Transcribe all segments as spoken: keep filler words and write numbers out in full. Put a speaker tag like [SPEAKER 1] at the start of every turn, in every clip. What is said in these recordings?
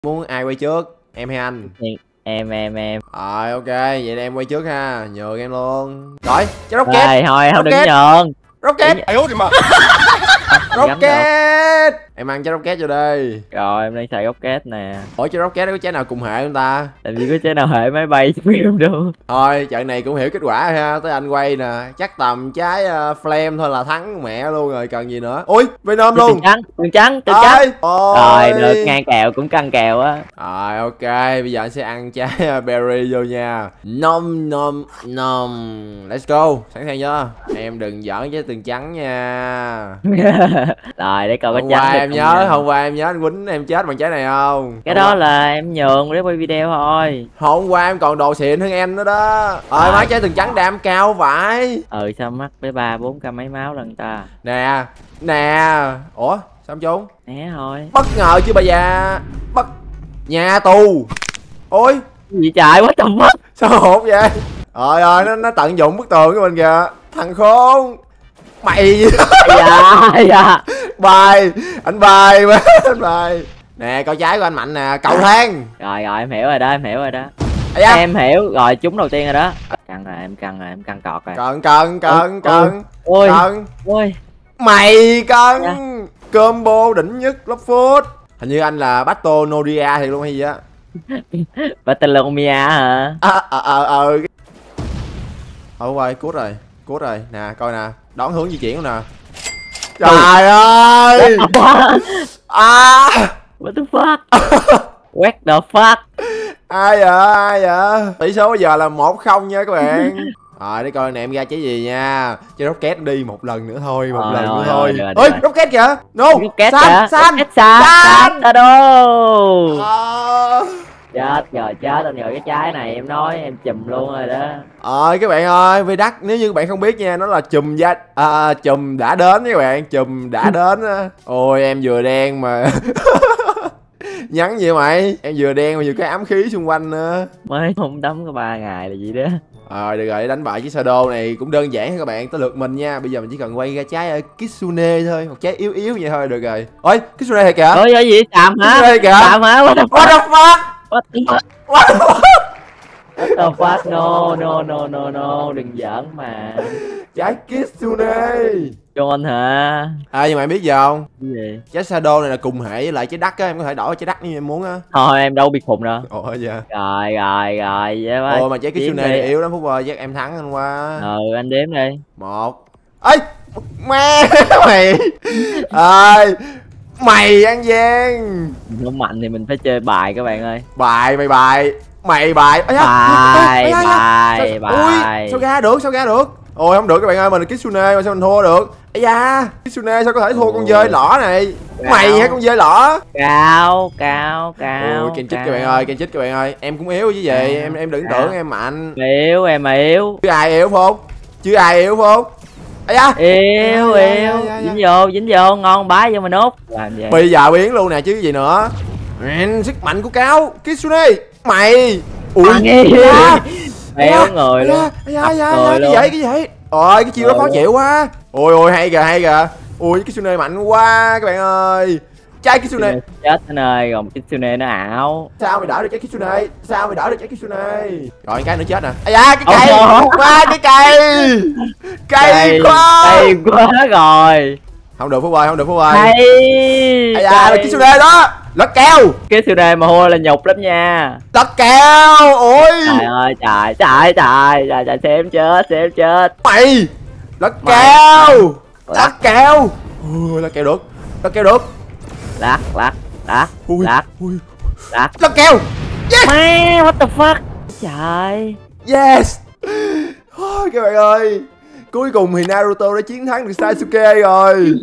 [SPEAKER 1] Muốn ai quay trước, em hay anh?
[SPEAKER 2] em em em
[SPEAKER 1] Rồi ok, vậy thì em quay trước ha, nhường em luôn. Rồi, cho rocket.
[SPEAKER 2] Rồi thôi không đừng nhường.
[SPEAKER 1] Rocket.
[SPEAKER 3] Ai út đi mà.
[SPEAKER 1] Rocket. Em ăn trái rocket vô đây.
[SPEAKER 2] Rồi em đang xài rocket nè.
[SPEAKER 1] Ủa trái rocket có trái nào cùng hệ không ta?
[SPEAKER 2] Làm gì có trái nào hệ máy bay film đâu.
[SPEAKER 1] Thôi trận này cũng hiểu kết quả rồi ha. Tới anh quay nè, chắc tầm trái uh, flame thôi là thắng mẹ luôn rồi, cần gì nữa. Ui Venom luôn.
[SPEAKER 2] Tường trắng, tường trắng, tường trắng.
[SPEAKER 1] Rồi
[SPEAKER 2] được, ngang kèo cũng căng kèo á.
[SPEAKER 1] Rồi ok, bây giờ anh sẽ ăn trái berry vô nha. Nom nom nom. Let's go, sẵn sàng chưa? Em đừng giỡn với tường trắng nha.
[SPEAKER 2] Rồi để coi có
[SPEAKER 1] hôm
[SPEAKER 2] trắng
[SPEAKER 1] qua
[SPEAKER 2] được
[SPEAKER 1] em
[SPEAKER 2] không
[SPEAKER 1] nhớ
[SPEAKER 2] nha.
[SPEAKER 1] hôm qua em nhớ anh quýnh em chết bằng trái này không?
[SPEAKER 2] Cái
[SPEAKER 1] hôm
[SPEAKER 2] đó
[SPEAKER 1] qua...
[SPEAKER 2] là em nhường để quay video thôi.
[SPEAKER 1] hôm qua em còn đồ xịn hơn em nữa đó. Rồi má trái tường trắng đam cao vậy.
[SPEAKER 2] Ừ sao mắc với ba bốn trăm mấy máu lần ta.
[SPEAKER 1] Nè nè. Ủa sao không trốn?
[SPEAKER 2] Né thôi.
[SPEAKER 1] Bất ngờ chứ bà già. Bất nhà tù. Ôi
[SPEAKER 2] Gì trời, quá tầm mất.
[SPEAKER 1] sao hột vậy? Rồi rồi nó nó tận dụng bức tường của mình kìa. Thằng khốn. Mày
[SPEAKER 2] Dạ dạ.
[SPEAKER 1] bài anh bài quá anh bài. Nè coi trái của anh Mạnh nè, cầu thang.
[SPEAKER 2] Rồi rồi em hiểu rồi đó, em hiểu rồi đó.
[SPEAKER 1] À, dạ.
[SPEAKER 2] Em hiểu rồi, trúng đầu tiên rồi đó. Căng rồi, em căng rồi, em căng cọt rồi.
[SPEAKER 1] Cần cần cần cần
[SPEAKER 2] Ôi
[SPEAKER 1] cần.
[SPEAKER 2] ôi
[SPEAKER 1] Mày cần
[SPEAKER 2] dạ.
[SPEAKER 1] Combo đỉnh nhất Love. Hình như anh là Battle Noria thì luôn hay gì á.
[SPEAKER 2] Battleomia hả?
[SPEAKER 1] Ờ ờ ờ ờ thôi quay cút rồi cút rồi nè, coi nè, đón hướng di chuyển luôn nè. Trời ơi. À
[SPEAKER 2] What the fuck? What the fuck?
[SPEAKER 1] ai vậy ai vậy? Tỷ số bây giờ là một không nha các bạn. Rồi để coi nè em ra trái gì nha. Cho rocket đi một lần nữa thôi, một
[SPEAKER 2] Rồi,
[SPEAKER 1] lần
[SPEAKER 2] rồi,
[SPEAKER 1] nữa thôi.
[SPEAKER 2] rồi,
[SPEAKER 1] Ôi
[SPEAKER 2] rồi.
[SPEAKER 1] rocket kìa. No
[SPEAKER 2] Rocket
[SPEAKER 1] xanh
[SPEAKER 2] hả?
[SPEAKER 1] xanh
[SPEAKER 2] Rocket xanh
[SPEAKER 1] xanh.
[SPEAKER 2] xanh đâu?
[SPEAKER 1] Ờ.
[SPEAKER 2] Chết rồi, chết rồi, nhờ cái trái này em nói em chùm luôn rồi đó.
[SPEAKER 1] Rồi các bạn ơi, vì đắt nếu như các bạn không biết nha, nó là chùm da à, chùm đã đến các bạn, chùm đã đến á. Ôi em vừa đen mà nhắn gì mày, em vừa đen mà vừa cái ám khí xung quanh nữa.
[SPEAKER 2] Mới không đấm có ba ngày là gì đó.
[SPEAKER 1] Rồi được rồi, đánh bại chiếc Shadow này cũng đơn giản các bạn, tới lượt mình nha. Bây giờ mình chỉ cần quay ra trái uh, Kitsune thôi, một trái yếu yếu vậy thôi được rồi. Ôi Kitsune thiệt kìa.
[SPEAKER 2] Ôi gì xàm hả?
[SPEAKER 1] Kitsune kìa.
[SPEAKER 2] Xàm hả? What the
[SPEAKER 1] What
[SPEAKER 2] fuck?
[SPEAKER 1] the fuck?
[SPEAKER 2] What the fuck?
[SPEAKER 1] What the fuck?
[SPEAKER 2] What the fuck? No no no no no, đừng giỡn mà.
[SPEAKER 1] Trái Kitsune.
[SPEAKER 2] John hả?
[SPEAKER 1] À nhưng mà em biết gì không?
[SPEAKER 2] Cái gì?
[SPEAKER 1] Trái Shadow này là cùng hệ với lại trái đất á, em có thể đổi trái đất như em muốn á.
[SPEAKER 2] Thôi em đâu biết khùng đâu.
[SPEAKER 1] Ồ dạ.
[SPEAKER 2] Rồi rồi rồi vậy quá.
[SPEAKER 1] Ôi mà trái Kitsune này yếu lắm Phúc ơi, chắc em thắng anh qua.
[SPEAKER 2] Ừ anh đếm đi.
[SPEAKER 1] Một. Ê mẹ mày ơi mày ăn gian.
[SPEAKER 2] Không mạnh thì mình phải chơi bài các bạn ơi.
[SPEAKER 1] Bài mày bài mày bài. Ây da,
[SPEAKER 2] Bài
[SPEAKER 1] ây da, ây da.
[SPEAKER 2] bài
[SPEAKER 1] Sao- ui,
[SPEAKER 2] bài.
[SPEAKER 1] sao ra được sao ra được. Ôi không được các bạn ơi, mình là Kitsune mà sao mình thua được. Ây da Kitsune sao có thể thua con dơi lỏ này. Mày hả con dơi lỏ.
[SPEAKER 2] Cao cao cao.
[SPEAKER 1] Ôi ken chích các bạn ơi, ken chích các bạn ơi. Em cũng yếu chứ gì, em em đừng tưởng em mạnh.
[SPEAKER 2] Yếu em mà yếu.
[SPEAKER 1] Chứ ai yếu không? Chứ ai yếu không? Ây da.
[SPEAKER 2] Yếu
[SPEAKER 1] Dạ, dạ,
[SPEAKER 2] yếu.
[SPEAKER 1] dạ, dạ.
[SPEAKER 2] Dính vô dính vô, ngon bái vô mình út. Làm gì?
[SPEAKER 1] Bây giờ biến luôn nè chứ gì nữa. Ừ, sức mạnh của cáo Kitsune mày. Ui da.
[SPEAKER 2] Béo người luôn.
[SPEAKER 1] Dạ dạ
[SPEAKER 2] người
[SPEAKER 1] cái
[SPEAKER 2] luôn.
[SPEAKER 1] vậy cái vậy. Ôi cái chiêu đó
[SPEAKER 2] Ừ.
[SPEAKER 1] khó chịu quá. Ôi ôi hay kìa hay kìa. Ui Kitsune mạnh quá các bạn ơi. Trái Kitsune.
[SPEAKER 2] Chết anh ơi, còn Kitsune nó ảo.
[SPEAKER 1] Sao mày đỡ được trái Kitsune? Sao mày đỡ được trái Kitsune? Rồi cái nữa chết nè. Ây da cái cây.
[SPEAKER 2] Ồ.
[SPEAKER 1] Quá cái cây. Cây quá.
[SPEAKER 2] Cây quá rồi.
[SPEAKER 1] Không được Phú ơi, không được Phú ơi.
[SPEAKER 2] Hay.
[SPEAKER 1] Ây da là Kitsune đó. Lật keo.
[SPEAKER 2] Kitsune mà hua là nhục lắm nha.
[SPEAKER 1] Lật keo. Ôi.
[SPEAKER 2] Trời ơi trời trời trời trời trời xem chết xem chết.
[SPEAKER 1] Mày. Lật
[SPEAKER 2] Mày.
[SPEAKER 1] keo.
[SPEAKER 2] Lật.
[SPEAKER 1] Lật keo. Ui lật keo được. Lật keo được.
[SPEAKER 2] Lắc lắc lắc
[SPEAKER 1] Ui.
[SPEAKER 2] lắc
[SPEAKER 1] Ui.
[SPEAKER 2] lắc.
[SPEAKER 1] Lật keo. Yes.
[SPEAKER 2] Man, what the fuck. Trời.
[SPEAKER 1] Yes. Ôi các bạn ơi. Cuối cùng thì Naruto đã chiến thắng được Sasuke rồi.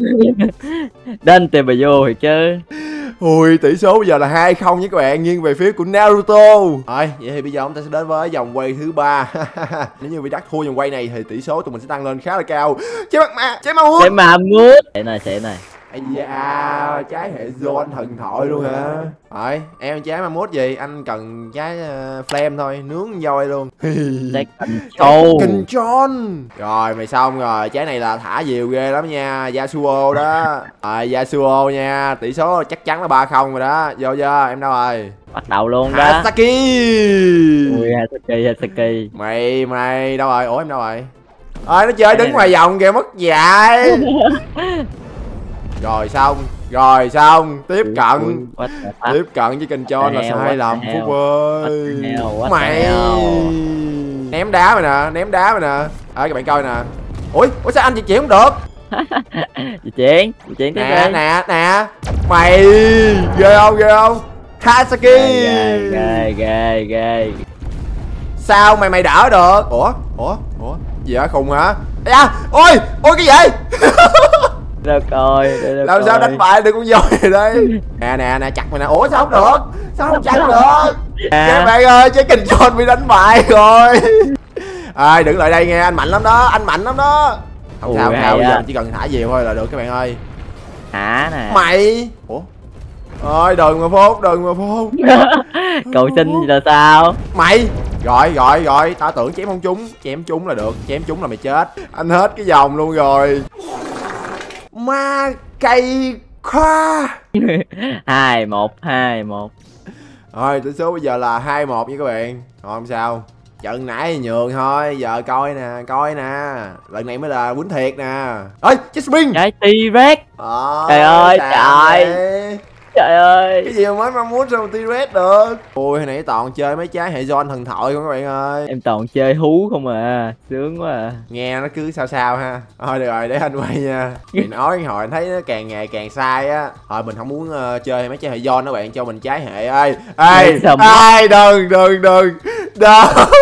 [SPEAKER 2] Đến tìm bà vô thì chứ.
[SPEAKER 1] Ui tỷ số bây giờ là hai không nha các bạn, nghiêng về phía của Naruto. Rồi vậy thì bây giờ chúng ta sẽ đến với vòng quay thứ ba. Nếu như bị đắc thua vòng quay này thì tỷ số tụi mình sẽ tăng lên khá là cao. Chế mặt mà chế mau hút.
[SPEAKER 2] Để mà mướt. Sẽ này sẽ này.
[SPEAKER 1] Ây da, trái hệ zone thần thoại luôn hả? Rồi, em trái mà mốt gì? Anh cần trái uh, flame thôi, nướng voi luôn.
[SPEAKER 2] Trái control.
[SPEAKER 1] Control. Rồi, mày xong rồi, trái này là thả diều ghê lắm nha, Yasuo đó. Rồi, Yasuo nha, tỷ số chắc chắn là ba không rồi đó. Vô chưa, em đâu rồi?
[SPEAKER 2] Bắt đầu luôn đó.
[SPEAKER 1] Hasaki.
[SPEAKER 2] Ui, Hasaki, Hasaki.
[SPEAKER 1] Mày, mày, đâu rồi? Ủa em đâu rồi? Ơi nó chơi đứng ngoài vòng kìa, mất dạy. Rồi xong, rồi xong, tiếp cận. Tiếp cận với control là sai lầm Phúc ơi. Mày ném đá mày nè, ném đá mày nè. Ơi các bạn coi nè. Ui, ủa sao anh chị chuyển không được?
[SPEAKER 2] Chị chuyển, chị chuyển tiếp
[SPEAKER 1] nè
[SPEAKER 2] đi.
[SPEAKER 1] nè nè. Mày ghê không, ghê không? Hasaki.
[SPEAKER 2] Ghê ghê ghê ghê.
[SPEAKER 1] Sao mày mày đỡ được? Ủa, ủa, ủa, gì hả, khùng hả? À, ôi, ôi cái gì?
[SPEAKER 2] Được rồi, được
[SPEAKER 1] làm
[SPEAKER 2] rồi.
[SPEAKER 1] sao đánh bại được con voi này đây? Nè nè nè, chặt mày nè. Ủa sao không được? Sao không chặt được? Các bạn ơi, trái control bị đánh bại rồi. Ai đừng lại đây nghe, anh mạnh lắm đó, anh mạnh lắm đó. Không sao, không sao, bây giờ anh chỉ cần thả diều thôi là được các bạn ơi.
[SPEAKER 2] Hả nè.
[SPEAKER 1] Mày. Ủa? Ôi đừng mà phốt, đừng mà phốt.
[SPEAKER 2] Cầu xin gì là sao?
[SPEAKER 1] Mày. Rồi rồi rồi, tao tưởng chém không trúng, chém trúng là được, chém trúng là mày chết. Anh hết cái vòng luôn rồi. Ma cây khoa.
[SPEAKER 2] Hai một, hai một.
[SPEAKER 1] Rồi tỷ số bây giờ là hai một nha các bạn. Rồi không sao, trận nãy nhường thôi, giờ coi nè, coi nè, lần này mới là quýnh thiệt nè. Ơi Jasmine,
[SPEAKER 2] Trái T-Rex.
[SPEAKER 1] à,
[SPEAKER 2] Trời ơi trời.
[SPEAKER 1] vậy.
[SPEAKER 2] Trời ơi.
[SPEAKER 1] Cái gì mà mới mong muốn sao T-Rex được. Ôi hồi nãy toàn chơi mấy trái hệ zone thần thoại không các bạn ơi.
[SPEAKER 2] Em toàn chơi hú không à. Sướng quá à.
[SPEAKER 1] Nghe nó cứ sao sao ha. Thôi được rồi, để anh quay nha. Thì nói hồi anh thấy nó càng ngày càng sai á. Thôi mình không muốn uh, chơi mấy trái hệ zone đó bạn, cho mình trái hệ ơi. Ê, ai đừng đừng đừng. Đừng.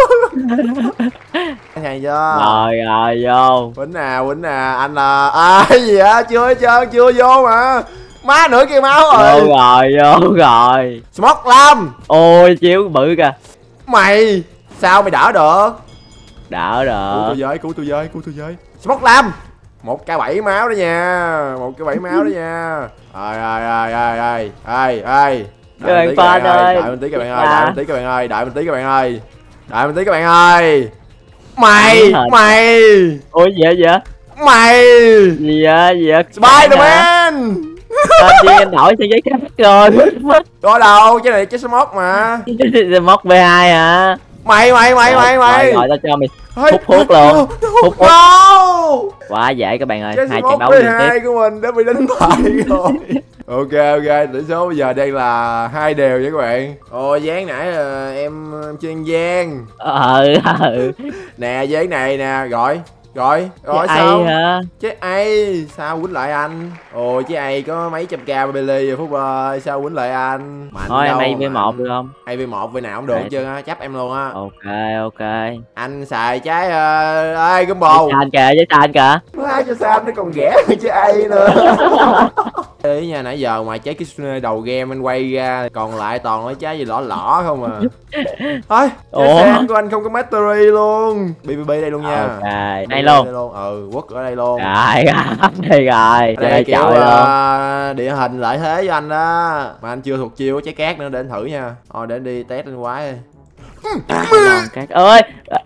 [SPEAKER 1] Hay chưa?
[SPEAKER 2] Rồi rồi vô.
[SPEAKER 1] Quýnh nè, quýnh nè, anh là ai gì á, chưa hết trơn, chưa vô mà. Má nửa kia máu rồi.
[SPEAKER 2] Vô rồi, vô rồi.
[SPEAKER 1] Smoke Lam.
[SPEAKER 2] Ôi chiếu bự kìa.
[SPEAKER 1] Mày sao mày đỡ được?
[SPEAKER 2] Đỡ được.
[SPEAKER 1] Cứu tôi với, cứu tôi với, cứu tôi với. Smoke Lam. Một cái bảy máu đó nha, một cái bảy máu đó nha. Ơi ơi ơi ơi ơi ơi ơi. Đợi mình tí các bạn ơi, đợi mình tí các bạn ơi, đợi mình tí các bạn ơi, đợi mình tí các bạn ơi. Đợi mình tí các bạn ơi. Mày, mày.
[SPEAKER 2] Ôi gì vậy vậy?
[SPEAKER 1] Mày.
[SPEAKER 2] Gì vậy, gì vậy?
[SPEAKER 1] Spiderman.
[SPEAKER 2] Tên chi anh đổi sang giấy khác rồi.
[SPEAKER 1] Có đâu, cái này cái smoke mà.
[SPEAKER 2] Móc B hai hả?
[SPEAKER 1] Mày mày mày mày mày.
[SPEAKER 2] Rồi tao cho mày hút hút luôn. Hút hút. Quá dễ các bạn ơi, hai trận đấu liên tiếp
[SPEAKER 1] của mình đã bị đánh bại rồi. Ok ok, tỷ số bây giờ đang là hai đều nha các bạn. Ồ dán nãy là em chuyên gian.
[SPEAKER 2] Ờ ừ.
[SPEAKER 1] Nè dán này nè, gọi rồi rồi
[SPEAKER 2] chứ
[SPEAKER 1] sao
[SPEAKER 2] ai hả?
[SPEAKER 1] Chứ ai sao quýnh lại anh? Ồ chứ ai có mấy trăm k Billy rồi Phúc ơi, sao quýnh lại anh? Mạnh
[SPEAKER 2] thôi em
[SPEAKER 1] đâu
[SPEAKER 2] A V một được không?
[SPEAKER 1] A V một về nào cũng được chứ á, chấp em luôn á.
[SPEAKER 2] Ok ok.
[SPEAKER 1] Anh xài trái uh, ơi combo
[SPEAKER 2] Với San kìa, với San kìa.
[SPEAKER 1] ai cho Sam nó còn ghẻ chứ ai nữa. Ý nha, nãy giờ ngoài trái Kitsune đầu game anh quay ra còn lại toàn mấy trái gì lỏ lỏ không à. Thôi trái Sam của anh không có mastery luôn. bê bê bê đây luôn nha.
[SPEAKER 2] Ok đây luôn.
[SPEAKER 1] luôn ừ quốc ở đây luôn.
[SPEAKER 2] Rồi đây rồi
[SPEAKER 1] đây kiểu
[SPEAKER 2] uh,
[SPEAKER 1] luôn. Địa hình lợi thế cho anh đó mà anh chưa thuộc chiêu trái cát nữa, để anh thử nha. Thôi để anh đi test anh quái đi.
[SPEAKER 2] Cát ơi.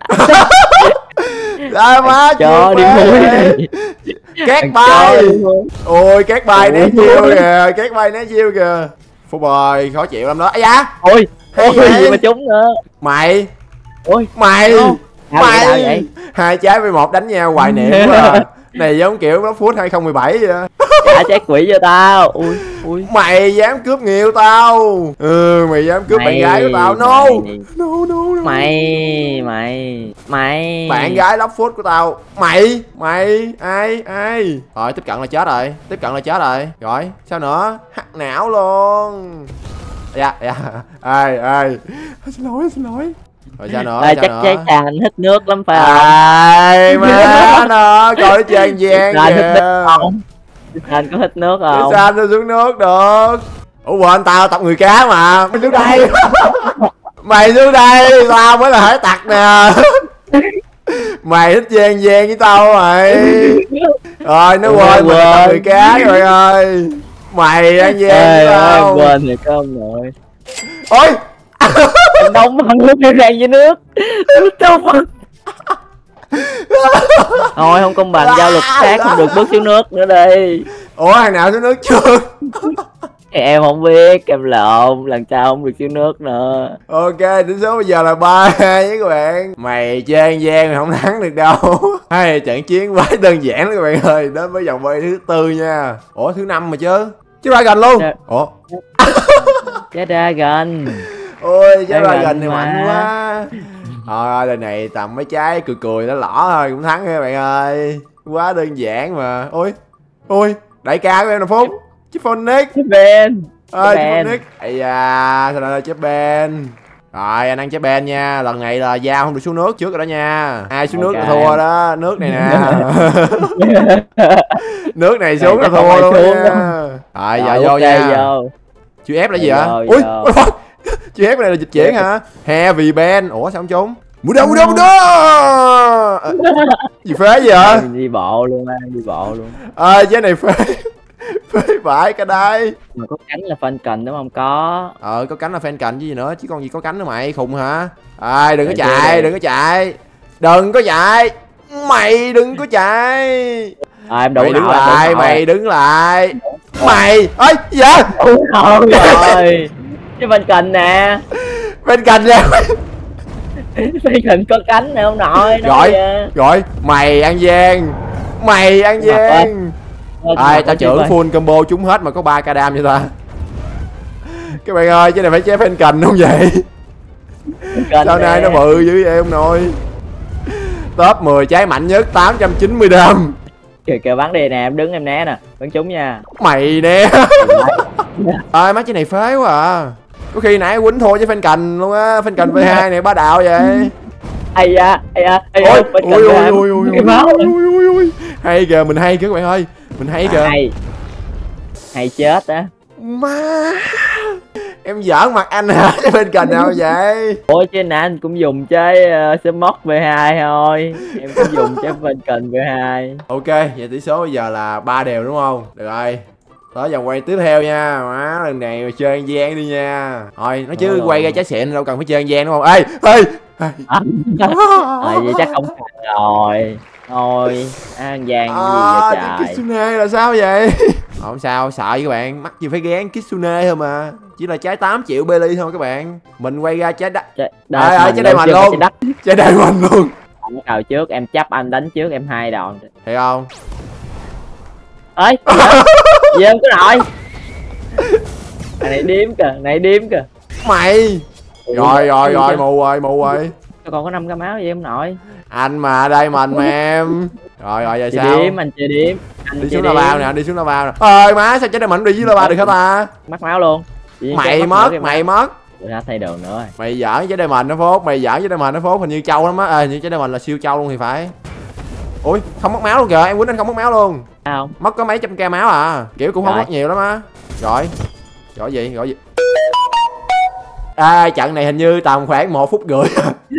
[SPEAKER 1] Ai má
[SPEAKER 2] cho đi muối này.
[SPEAKER 1] Cát bay. Ôi cát bay né chiêu kìa, cát bay né chiêu kìa. Phúc ơi khó chịu lắm đó. Ây da.
[SPEAKER 2] Ôi ôi gì mà trúng nữa.
[SPEAKER 1] Mày.
[SPEAKER 2] Ôi
[SPEAKER 1] mày
[SPEAKER 2] mày vậy?
[SPEAKER 1] Hai trái với một đánh nhau hoài niệm quá à. Này giống kiểu nó phút hai không một bảy vậy.
[SPEAKER 2] Trả trái quỷ cho tao. Ui ui.
[SPEAKER 1] Mày dám cướp nhiều tao. Ừ mày dám cướp mày, bạn gái của tao. No
[SPEAKER 2] mày,
[SPEAKER 1] no no, no.
[SPEAKER 2] Mày mày mày
[SPEAKER 1] bạn gái lóc phút của tao. Mày mày ai ai. Rồi tiếp cận là chết rồi, tiếp cận là chết rồi. Rồi sao nữa, hắt não luôn. Dạ dạ ai ai xin lỗi xin lỗi. Rồi sao nữa,
[SPEAKER 2] à,
[SPEAKER 1] sao
[SPEAKER 2] chắc
[SPEAKER 1] nữa?
[SPEAKER 2] trái trà anh hít nước lắm phải không?
[SPEAKER 1] Ai má nó coi nó trang gian kìa.
[SPEAKER 2] Anh có hít nước không?
[SPEAKER 1] Sao anh nó xuống nước được? Ủa quên tao tập người cá mà. Mày xuống đây. Mày xuống đây, tao mới là hải tặc nè. Mày thích gian gian với tao mày. Rồi nó quên mình là người cái rồi ơi. Mày ăn gian không?
[SPEAKER 2] Quên thì cơm rồi.
[SPEAKER 1] Ôi
[SPEAKER 2] Em đóng bằng nước em rang với nước. Thôi không công bằng, giao luật khác không được bước xuống nước nữa đi.
[SPEAKER 1] Ủa thằng nào xuống nước chưa?
[SPEAKER 2] Em không biết, em lộn, lần sau không được xuống nước nữa.
[SPEAKER 1] Ok, đến số bây giờ là ba hai với các bạn. Mày chơi ăn gian mày không thắng được đâu. Hay trận chiến quá đơn giản đó các bạn ơi. Đến với vòng vây thứ tư nha. Ủa thứ năm mà chứ. Chứ ra gần luôn. Dạ. Ủa
[SPEAKER 2] Chết ra gần.
[SPEAKER 1] Ôi chứ ra gần này mạnh quá. Thôi lần này tầm mấy trái cười cười nó lỏ thôi cũng thắng các bạn ơi. Quá đơn giản mà. Ôi ôi đại ca của em là Phúc. Chứ Phonic.
[SPEAKER 2] Chứ Ben.
[SPEAKER 1] Ơi chứ Phonic. Ây da sao lại là chứ Ben. Rồi anh ăn trái Ben nha. Lần này là Giao không được xuống nước trước rồi đó nha. Ai xuống okay. nước là thua đó. Nước này nè. Nước này xuống là thua luôn nha. Rồi giờ vô nha. Chữ F là gì hả? Ui chữ F này là dịch chuyển hả? Heavy Ben. Ủa sao không trúng? Mua đâu mua đâu mua đâu. Gì phế gì hả?
[SPEAKER 2] Đi bộ luôn á, đi bộ luôn.
[SPEAKER 1] Ơi trái này phế. Phế vãi cả đây.
[SPEAKER 2] Mà có cánh là fan cành đúng không? Có.
[SPEAKER 1] Ờ có cánh là fan cành chứ gì nữa, chứ con gì có cánh nữa mày, khùng hả? Ai đừng có chạy, đừng có chạy. Đừng có chạy. Mày đừng có chạy.
[SPEAKER 2] À, em đủ
[SPEAKER 1] mày đứng lại, mày đứng lại. Mày, ơi dạ.
[SPEAKER 2] Đúng rồi. Rồi. Cái fan cành nè.
[SPEAKER 1] Fan cành nè.
[SPEAKER 2] Fan cành có cánh nè ông nội.
[SPEAKER 1] Gọi, gọi, mày ăn gian. Mày ăn gian. Ai tao trưởng full combo trúng hết mà có ba ca đam vậy ta. Các bạn ơi, cái này phải chế fan cành không vậy? Sao nay nó bự dữ vậy ông nội. Top mười trái mạnh nhất tám trăm chín mươi đam.
[SPEAKER 2] Kìa kìa bắn đi nè, em đứng em né nè, bắn trúng nha.
[SPEAKER 1] Mày nè. Ơi má cái này phế quá à. Có khi nãy quýnh thua với fan cành luôn á, fan cành vê hai này bá đạo vậy.
[SPEAKER 2] Ai da, ai da, ai da.
[SPEAKER 1] Ôi ôi ôi ôi ôi. Hay kìa, mình hay kìa các bạn ơi. Mình hay kìa.
[SPEAKER 2] Hay. Hay chết á.
[SPEAKER 1] Má. Em giỡn mặt anh hả? Chứ bên cạnh nào vậy?
[SPEAKER 2] Ôi chứ nè anh cũng dùng chơi uh, Smoke vê hai thôi. Em cũng dùng chơi bên cạnh vê hai.
[SPEAKER 1] Ok, vậy tỷ số bây giờ là ba đều đúng không? Được rồi. Tới vòng quay tiếp theo nha. Má lần này mà chơi ăn gian đi nha. Thôi nói chứ quay ra trái xịn đâu cần phải chơi ăn gian đúng không? Ê, ê.
[SPEAKER 2] À, vậy chắc không cần rồi. Thôi, ăn gian cái gì vậy trời.
[SPEAKER 1] Kitsune là sao vậy? Không sao, sợ với các bạn, mắc gì phải gán Kitsune thôi mà. Chỉ là trái tám triệu Belly thôi các bạn. Mình quay ra trái đất. Trái ơi, trái diamond luôn. Trái diamond luôn.
[SPEAKER 2] Anh đầu trước em chấp anh đánh trước em hai đòn.
[SPEAKER 1] Thấy không?
[SPEAKER 2] Ơi. Gì em có nội. Này điếm kìa, này điếm kìa.
[SPEAKER 1] Mày. Rồi rồi rồi, mù rồi, mù rồi.
[SPEAKER 2] Còn có năm cái máu gì em nội.
[SPEAKER 1] Anh mà đây mình mà em. Rồi rồi giờ
[SPEAKER 2] chơi
[SPEAKER 1] sao?
[SPEAKER 2] Điếm, anh chơi điếm. Anh
[SPEAKER 1] đi xuống là vào nè, đi xuống là vào nè. Ơi má sao trái đây mình đi dưới là ba được hả ta?
[SPEAKER 2] Mất máu luôn.
[SPEAKER 1] Mày mất, mày mất.
[SPEAKER 2] Tôi đã thay đồ nữa rồi.
[SPEAKER 1] Mày giỡn trái đây mình nó Phốt, mày giỡn trái đây mình nó Phốt, hình như trâu lắm á. Ờ như trái đây mình là siêu trâu luôn thì phải. Ui, không mất máu luôn kìa, em quýnh anh không mất máu luôn.
[SPEAKER 2] Không.
[SPEAKER 1] Mất có mấy trăm k máu à. Kiểu cũng không mất nhiều lắm á. Rồi. Gọi gì? Gọi gì? À, trận này hình như tầm khoảng một phút rưỡi.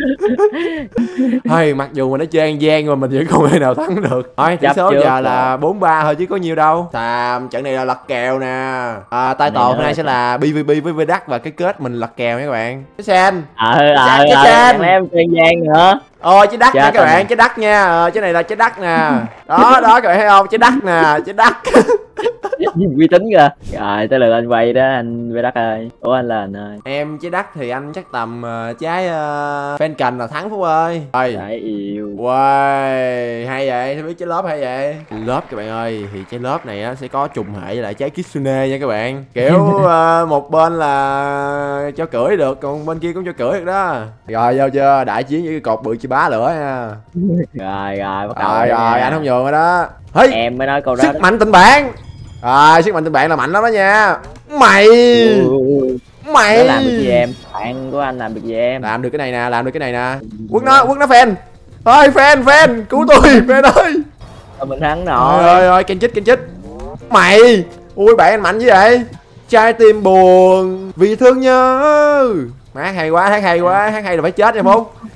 [SPEAKER 1] Thôi mặc dù mà nó chơi ăn gian mà mình vẫn không thể nào thắng được. Thôi tỷ số giờ là bốn ba thôi chứ có nhiêu đâu. Tham trận này là lật kèo nè. À, tay tổ hôm nay sẽ là pê vê pê với vê đắc và cái kết mình lật kèo nha các bạn. Cái sen.
[SPEAKER 2] Ờ ờ ờ em chơi gian nữa.
[SPEAKER 1] Ôi trái đất nha các bạn, trái đất nha. Ờ, cái này là trái đất nè. Đó đó các bạn thấy không? Trái đất nè, trái đất.
[SPEAKER 2] Uy tín kìa. Rồi tới lượt anh quay đó anh với đất ơi. Ủa anh là anh ơi.
[SPEAKER 1] Em trái đất thì anh chắc tầm uh, trái uh, fan cành là thắng Phúc ơi. Rồi.
[SPEAKER 2] Trái yêu.
[SPEAKER 1] Wow, hay vậy, sao biết trái lớp hay vậy? Lớp các bạn ơi, thì trái lớp này á sẽ có trùng hệ với lại trái Kitsune nha các bạn. Kiểu uh, một bên là cho cưỡi được, còn bên kia cũng cho cưỡi được đó. Rồi vô chưa? Đại chiến với cái cột bự chi bá lửa nha.
[SPEAKER 2] Rồi rồi bắt đầu.
[SPEAKER 1] Rồi rồi, anh không nhường rồi đó. Hey,
[SPEAKER 2] em mới nói câu đó.
[SPEAKER 1] Sức mạnh tình bạn. Rồi, sức mạnh tình bạn là mạnh lắm đó nha. Mày. Ừ. Mày
[SPEAKER 2] nó làm được gì em? Bạn của anh làm được gì em?
[SPEAKER 1] Làm được cái này nè, làm được cái này nè. Quất nó, quất nó fan. Ơi fan, fan, cứu tôi, fan ơi.
[SPEAKER 2] Rồi mình thắng rồi.
[SPEAKER 1] Rồi rồi, kênh chích, kênh chích. Mày. Ui bạn anh mạnh như vậy. Trái tim buồn vì thương nhớ. Má hát hay quá, hát hay quá, hát hay là phải chết nha Phúc.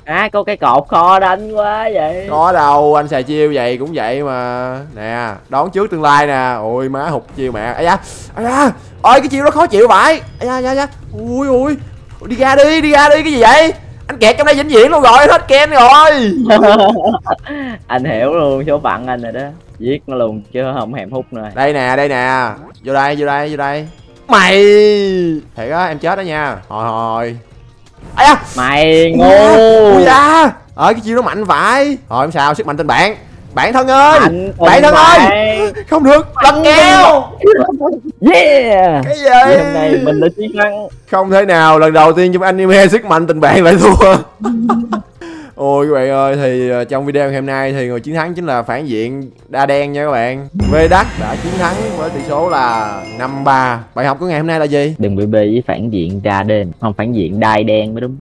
[SPEAKER 2] À có cái cột kho đánh quá vậy.
[SPEAKER 1] Có đâu, anh xài chiêu vậy cũng vậy mà. Nè, đón trước tương lai nè. Ôi má hụt chiêu mẹ. Ây da, ây da. Ôi cái chiêu đó khó chịu vậy. Ây da, da, da. Ui ui. Đi ra đi, đi ra đi, cái gì vậy? Anh kẹt trong đây vĩnh viễn luôn rồi, hết ken rồi.
[SPEAKER 2] Anh hiểu luôn số phận anh rồi đó. Giết nó luôn chứ không hèm hút nữa.
[SPEAKER 1] Đây nè, đây nè. Vô đây, vô đây, vô đây. Mày. Thiệt á, em chết đó nha. Hồi hồi. Ây da.
[SPEAKER 2] Mày ngu.
[SPEAKER 1] Ui da. Ờ cái chiêu nó mạnh phải. Rồi em sao, sức mạnh tình bạn. Bạn thân ơi.
[SPEAKER 2] Anh
[SPEAKER 1] Bạn thân ơi.
[SPEAKER 2] bạn.
[SPEAKER 1] Không được, lật keo.
[SPEAKER 2] Yeah.
[SPEAKER 1] Cái gì?
[SPEAKER 2] Vậy hôm nay mình đã chiến thắng.
[SPEAKER 1] Không thể nào, lần đầu tiên trong anime sức mạnh tình bạn lại thua. Ôi các bạn ơi, thì uh, trong video ngày hôm nay thì người chiến thắng chính là phản diện đa đen nha các bạn. Vê Đắc đã chiến thắng với tỷ số là năm ba. Bài học của ngày hôm nay là gì?
[SPEAKER 2] Đừng bị bê với phản diện đa đen, không phản diện đai đen mới đúng.